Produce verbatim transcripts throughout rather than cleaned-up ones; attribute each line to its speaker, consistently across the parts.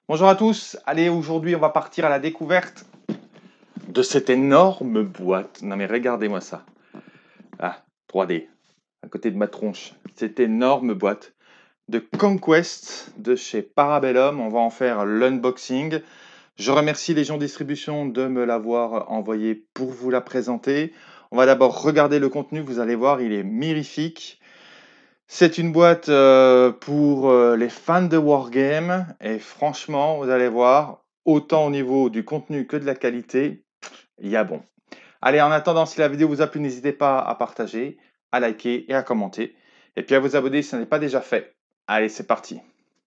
Speaker 1: Bonjour à tous, allez aujourd'hui on va partir à la découverte de cette énorme boîte. Non mais regardez-moi ça. Ah, trois D, à côté de ma tronche. Cette énorme boîte de Conquest de chez Parabellum. On va en faire l'unboxing. Je remercie Légion Distribution de me l'avoir envoyé pour vous la présenter. On va d'abord regarder le contenu, vous allez voir, il est mirifique. C'est une boîte euh, pour euh, les fans de Wargame et franchement, vous allez voir, autant au niveau du contenu que de la qualité, il y a bon. Allez, en attendant, si la vidéo vous a plu, n'hésitez pas à partager, à liker et à commenter. Et puis à vous abonner si ce n'est pas déjà fait. Allez, c'est parti.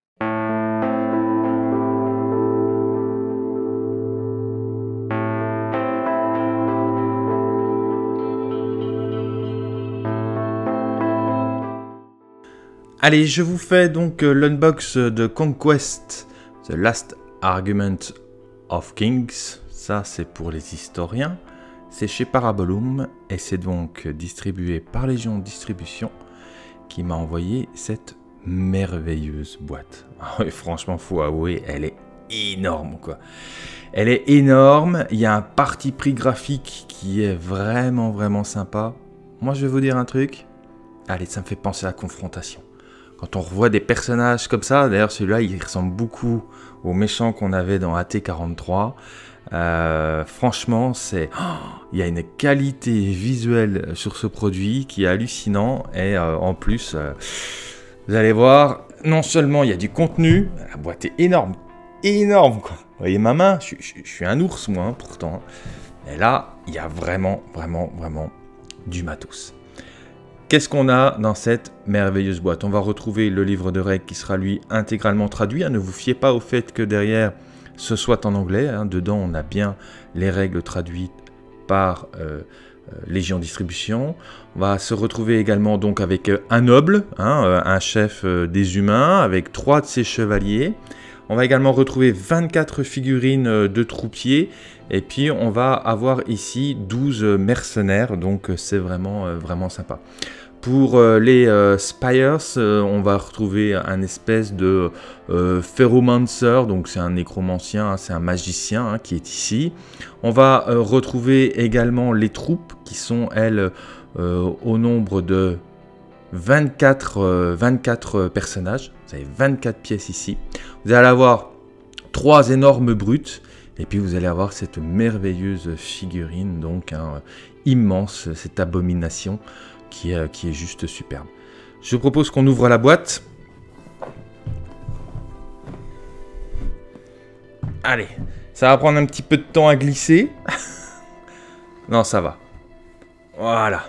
Speaker 1: Allez, je vous fais donc euh, l'unbox de Conquest, The Last Argument of Kings. Ça, c'est pour les historiens. C'est chez Parabellum et c'est donc distribué par Légion Distribution qui m'a envoyé cette merveilleuse boîte. Et franchement, faut avouer, elle est énorme, quoi. Elle est énorme. Il y a un parti pris graphique qui est vraiment, vraiment sympa. Moi, je vais vous dire un truc. Allez, ça me fait penser à la confrontation. Quand on revoit des personnages comme ça, d'ailleurs celui-là il ressemble beaucoup aux méchants qu'on avait dans A T quarante-trois. Euh, franchement, c'est, oh, il y a une qualité visuelle sur ce produit qui est hallucinant et euh, en plus, euh, vous allez voir, non seulement il y a du contenu, la boîte est énorme, énorme quoi. Vous voyez ma main, je, je, je suis un ours moi hein, pourtant. Et là, il y a vraiment, vraiment, vraiment du matos. Qu'est-ce qu'on a dans cette merveilleuse boîte? On va retrouver le livre de règles qui sera lui intégralement traduit. Ne vous fiez pas au fait que derrière ce soit en anglais. Hein. Dedans, on a bien les règles traduites par euh, euh, Légion Distribution. On va se retrouver également donc avec un noble, hein, un chef des humains, avec trois de ses chevaliers. On va également retrouver vingt-quatre figurines de troupiers. Et puis, on va avoir ici douze mercenaires. Donc, c'est vraiment, vraiment sympa. Pour euh, les euh, Spires, euh, on va retrouver un espèce de euh, Ferromancer, donc c'est un nécromancien, hein, c'est un magicien hein, qui est ici. On va euh, retrouver également les troupes qui sont, elles, euh, au nombre de vingt-quatre, euh, vingt-quatre personnages. Vous avez vingt-quatre pièces ici. Vous allez avoir trois énormes brutes. Et puis vous allez avoir cette merveilleuse figurine, donc hein, immense, cette abomination. Qui est, qui est juste superbe. Je propose qu'on ouvre la boîte. Allez, ça va prendre un petit peu de temps à glisser. Non, ça va. Voilà.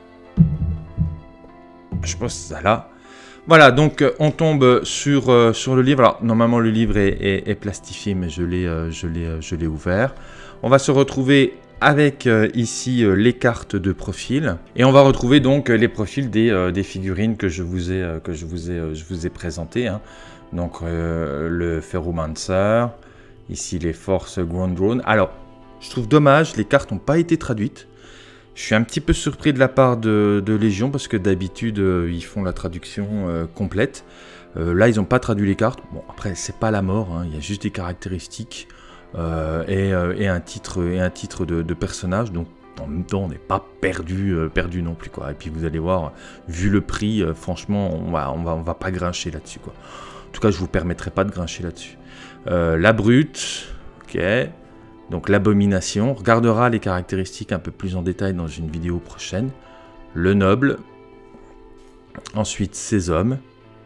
Speaker 1: Je pose ça là. Voilà, donc on tombe sur, euh, sur le livre. Alors, normalement, le livre est, est, est plastifié, mais je l'ai euh, je l'ai, euh, je l'ai ouvert. On va se retrouver avec euh, ici euh, les cartes de profil et on va retrouver donc les profils des, euh, des figurines que je vous ai, euh, que je vous ai, euh, je vous ai présentées. Hein. Donc euh, le Ferromancer, ici les forces Ground Drone. Alors, je trouve dommage, les cartes n'ont pas été traduites. Je suis un petit peu surpris de la part de, de Légion parce que d'habitude euh, ils font la traduction euh, complète. Euh, là, ils n'ont pas traduit les cartes. Bon, après, c'est pas la mort, hein. Il y a juste des caractéristiques. Euh, et, euh, et un titre, et un titre de, de personnage, donc en même temps on n'est pas perdu, euh, perdu non plus quoi. Et puis vous allez voir, vu le prix, euh, franchement on va, on va, on va pas grincher là-dessus quoi. En tout cas je vous permettrai pas de grincher là-dessus. Euh, la brute, ok, donc l'abomination, on regardera les caractéristiques un peu plus en détail dans une vidéo prochaine. Le noble, ensuite ses hommes.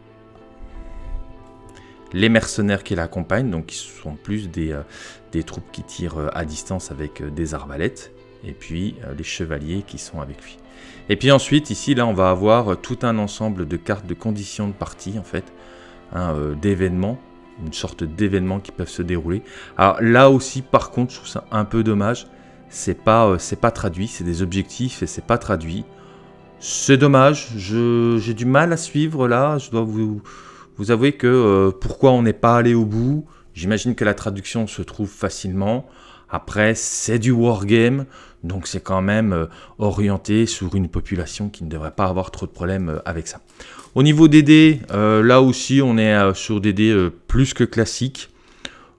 Speaker 1: Les mercenaires qui l'accompagnent, donc qui sont plus des, euh, des troupes qui tirent euh, à distance avec euh, des arbalètes, et puis euh, les chevaliers qui sont avec lui. Et puis ensuite, ici, là, on va avoir euh, tout un ensemble de cartes de conditions de partie, en fait, hein, euh, d'événements, une sorte d'événements qui peuvent se dérouler. Alors là aussi, par contre, je trouve ça un peu dommage, c'est pas, euh, c'est pas traduit, c'est des objectifs et c'est pas traduit. C'est dommage, j'ai du mal à suivre là, je dois vous... Vous avouez que euh, pourquoi on n'est pas allé au bout, j'imagine que la traduction se trouve facilement. Après, c'est du wargame, donc c'est quand même euh, orienté sur une population qui ne devrait pas avoir trop de problèmes euh, avec ça. Au niveau des dés, euh, là aussi, on est euh, sur des dés euh, plus que classiques.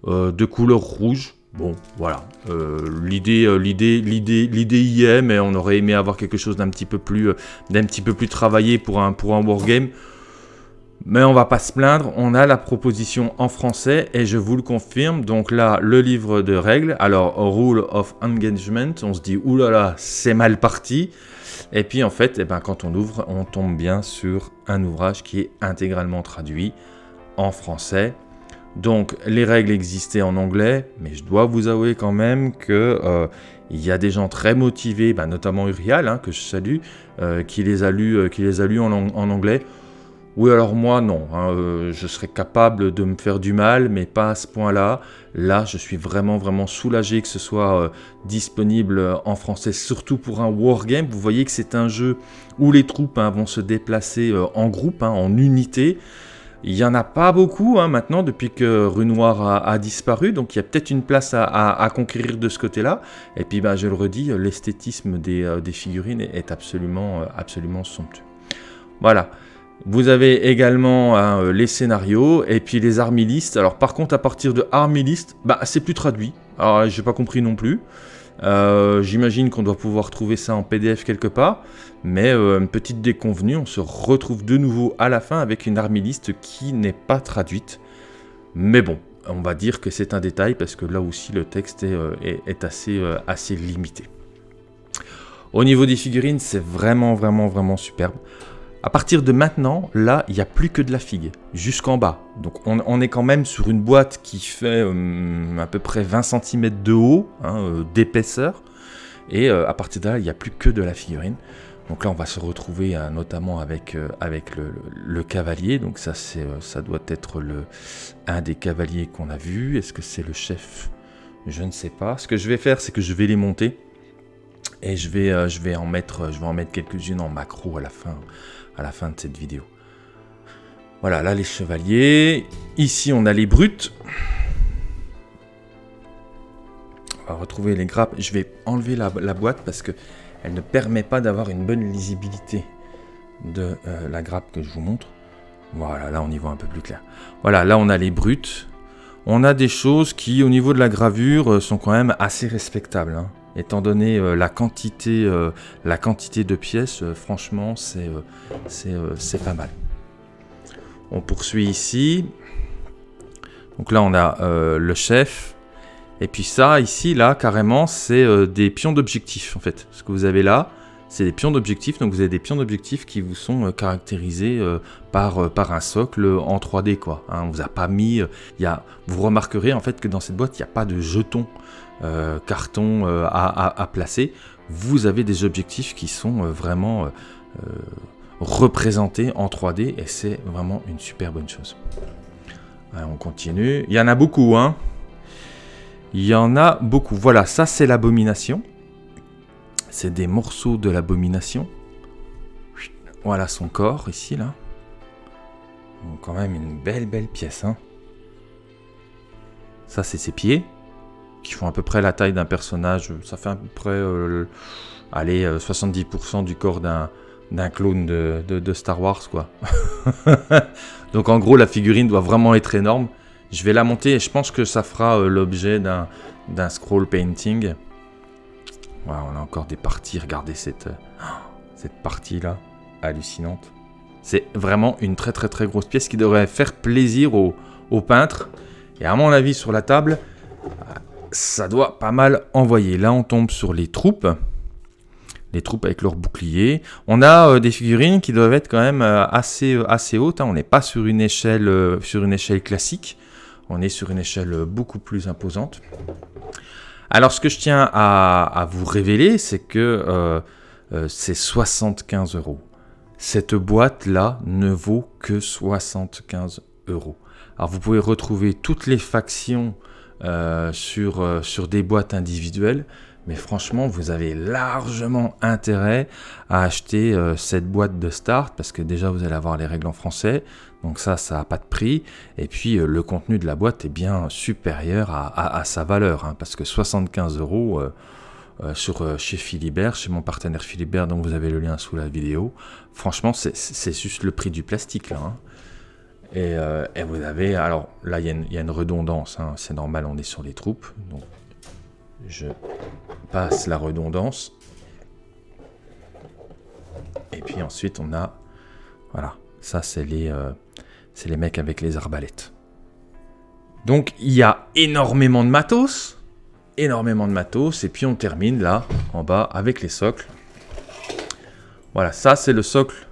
Speaker 1: euh, de couleur rouge. Bon, voilà, euh, l'idée, euh, l'idée, l'idée, l'idée y est, mais on aurait aimé avoir quelque chose d'un petit peu plus, euh, d'un petit peu plus travaillé pour un, pour un wargame. Mais on va pas se plaindre, on a la proposition en français et je vous le confirme. Donc là, le livre de règles, alors Rule of Engagement, on se dit oulala, c'est mal parti. Et puis en fait, eh ben, quand on ouvre, on tombe bien sur un ouvrage qui est intégralement traduit en français. Donc les règles existaient en anglais, mais je dois vous avouer quand même que euh, il y a des gens très motivés, ben, notamment Urial, hein, que je salue, euh, qui les a lus, euh, qui les a lus en, en anglais. Oui, alors moi, non. Hein, euh, je serais capable de me faire du mal, mais pas à ce point-là. Là, je suis vraiment, vraiment soulagé que ce soit euh, disponible en français, surtout pour un wargame. Vous voyez que c'est un jeu où les troupes hein, vont se déplacer euh, en groupe, hein, en unité. Il n'y en a pas beaucoup hein, maintenant, depuis que Rue Noire a, a disparu. Donc, il y a peut-être une place à, à, à conquérir de ce côté-là. Et puis, ben, je le redis, l'esthétisme des, euh, des figurines est absolument, euh, absolument somptueux. Voilà. Vous avez également hein, les scénarios et puis les army lists. Alors par contre à partir de army list, bah, c'est plus traduit. Alors j'ai pas compris non plus. Euh, J'imagine qu'on doit pouvoir trouver ça en P D F quelque part. Mais euh, une petite déconvenue, on se retrouve de nouveau à la fin avec une army list qui n'est pas traduite. Mais bon, on va dire que c'est un détail parce que là aussi le texte est, euh, est, est assez, euh, assez limité. Au niveau des figurines, c'est vraiment vraiment vraiment superbe. À partir de maintenant, là, il n'y a plus que de la figue, jusqu'en bas. Donc on, on est quand même sur une boîte qui fait euh, à peu près vingt centimètres de haut, hein, euh, d'épaisseur. Et euh, à partir de là, il n'y a plus que de la figurine. Donc là, on va se retrouver euh, notamment avec, euh, avec le, le, le cavalier. Donc ça, c'est, euh, ça doit être le, un des cavaliers qu'on a vu. Est-ce que c'est le chef? Je ne sais pas. Ce que je vais faire, c'est que je vais les monter. Et je vais, euh, je vais en mettre, je vais en mettre quelques-unes en macro à la fin. à la fin de cette vidéo. Voilà, là les chevaliers. Ici, on a les brutes. On va retrouver les grappes. Je vais enlever la, la boîte parce qu'elle ne permet pas d'avoir une bonne lisibilité de euh, la grappe que je vous montre. Voilà, là on y voit un peu plus clair. Voilà, là on a les brutes. On a des choses qui, au niveau de la gravure, sont quand même assez respectables, hein. Étant donné euh, la, quantité, euh, la quantité de pièces, euh, franchement, c'est euh, c'est euh, pas mal. On poursuit ici. Donc là, on a euh, le chef. Et puis ça, ici, là, carrément, c'est euh, des pions d'objectifs, en fait. Ce que vous avez là, c'est des pions d'objectifs. Donc vous avez des pions d'objectifs qui vous sont euh, caractérisés euh, par, euh, par un socle en trois D, quoi. Hein, on vous a pas mis... Euh, y a, vous remarquerez, en fait, que dans cette boîte, il n'y a pas de jetons. Euh, carton euh, à, à, à placer, vous avez des objectifs qui sont euh, vraiment euh, euh, représentés en trois D et c'est vraiment une super bonne chose. Alors, on continue. Il y en a beaucoup, hein. Il y en a beaucoup. Voilà, ça c'est l'abomination. C'est des morceaux de l'abomination. Voilà son corps ici, là. Donc, quand même une belle, belle pièce, hein. Ça, c'est ses pieds, qui font à peu près la taille d'un personnage. Ça fait à peu près euh, allez, euh, soixante-dix pour cent du corps d'un d'un clone de, de, de Star Wars, quoi. Donc en gros, la figurine doit vraiment être énorme. Je vais la monter et je pense que ça fera euh, l'objet d'un d'un scroll painting. Voilà, on a encore des parties. Regardez cette, euh, cette partie-là, hallucinante. C'est vraiment une très très très grosse pièce qui devrait faire plaisir aux, aux peintres. Et à mon avis, sur la table, ça doit pas mal envoyer. Là, on tombe sur les troupes. Les troupes avec leurs boucliers. On a euh, des figurines qui doivent être quand même euh, assez, euh, assez hautes, hein. On n'est pas sur une, échelle, euh, sur une échelle classique. On est sur une échelle euh, beaucoup plus imposante. Alors, ce que je tiens à, à vous révéler, c'est que euh, euh, c'est soixante-quinze euros. Cette boîte-là ne vaut que soixante-quinze euros. Alors, vous pouvez retrouver toutes les factions Euh, sur, euh, sur des boîtes individuelles, mais franchement vous avez largement intérêt à acheter euh, cette boîte de start parce que déjà vous allez avoir les règles en français, donc ça ça n'a pas de prix, et puis euh, le contenu de la boîte est bien supérieur à, à, à sa valeur, hein, parce que soixante-quinze euros euh, euh, sur, euh, chez Philibert, chez mon partenaire Philibert, dont vous avez le lien sous la vidéo, franchement c'est juste le prix du plastique là, hein. Et, euh, et vous avez, alors là il y, y a une redondance, hein, c'est normal, on est sur les troupes, donc je passe la redondance. Et puis ensuite on a, voilà, ça c'est les, euh, c'est les mecs avec les arbalètes. Donc il y a énormément de matos, énormément de matos, et puis on termine là, en bas, avec les socles. Voilà, ça c'est le socle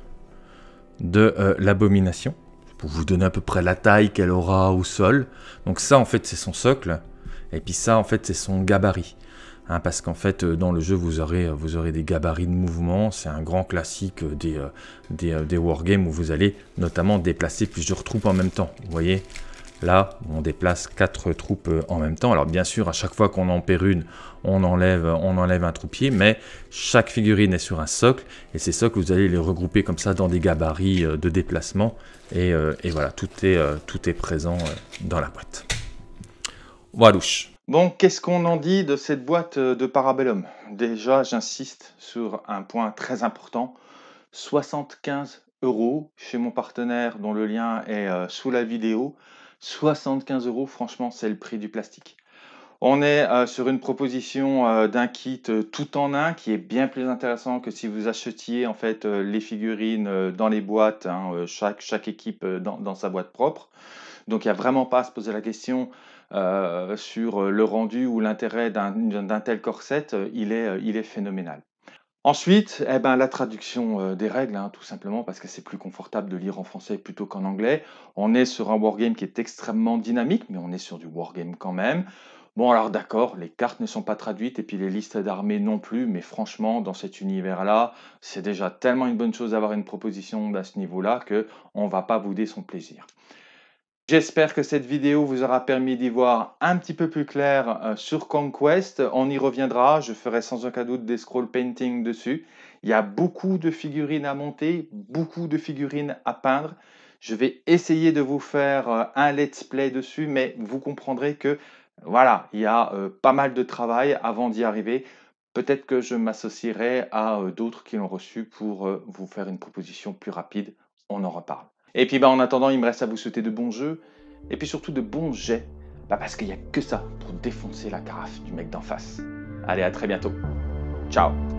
Speaker 1: de euh, l'abomination. Pour vous donner à peu près la taille qu'elle aura au sol. Donc ça, en fait, c'est son socle. Et puis ça, en fait, c'est son gabarit. Hein, parce qu'en fait, dans le jeu, vous aurez, vous aurez des gabarits de mouvement. C'est un grand classique des, euh, des, euh, des wargames où vous allez notamment déplacer plusieurs troupes en même temps. Vous voyez, là, on déplace quatre troupes en même temps. Alors bien sûr, à chaque fois qu'on en perd une, on enlève, on enlève un troupier, mais chaque figurine est sur un socle, et ces socles, vous allez les regrouper comme ça dans des gabarits de déplacement, et, euh, et voilà, tout est, euh, tout est présent euh, dans la boîte. Voilà. Bon, qu'est-ce qu'on en dit de cette boîte de Parabellum? Déjà, j'insiste sur un point très important, soixante-quinze euros chez mon partenaire dont le lien est euh, sous la vidéo. soixante-quinze euros, franchement, c'est le prix du plastique. On est euh, sur une proposition euh, d'un kit euh, tout en un qui est bien plus intéressant que si vous achetiez en fait euh, les figurines euh, dans les boîtes, hein, euh, chaque, chaque équipe euh, dans, dans sa boîte propre. Donc il n'y a vraiment pas à se poser la question euh, sur le rendu ou l'intérêt d'un d'un tel corset, il est, il est phénoménal. Ensuite, eh ben, la traduction euh, des règles, hein, tout simplement parce que c'est plus confortable de lire en français plutôt qu'en anglais. On est sur un wargame qui est extrêmement dynamique, mais on est sur du wargame quand même. Bon, alors d'accord, les cartes ne sont pas traduites et puis les listes d'armées non plus, mais franchement, dans cet univers-là, c'est déjà tellement une bonne chose d'avoir une proposition à ce niveau-là qu'on ne va pas bouder son plaisir. J'espère que cette vidéo vous aura permis d'y voir un petit peu plus clair euh, sur Conquest. On y reviendra, je ferai sans aucun doute des scroll painting dessus. Il y a beaucoup de figurines à monter, beaucoup de figurines à peindre. Je vais essayer de vous faire euh, un let's play dessus, mais vous comprendrez que voilà, il y a euh, pas mal de travail avant d'y arriver. Peut-être que je m'associerai à euh, d'autres qui l'ont reçu pour euh, vous faire une proposition plus rapide. On en reparle. Et puis bah, en attendant, il me reste à vous souhaiter de bons jeux, et puis surtout de bons jets, bah, parce qu'il n'y a que ça pour défoncer la carafe du mec d'en face. Allez, à très bientôt. Ciao.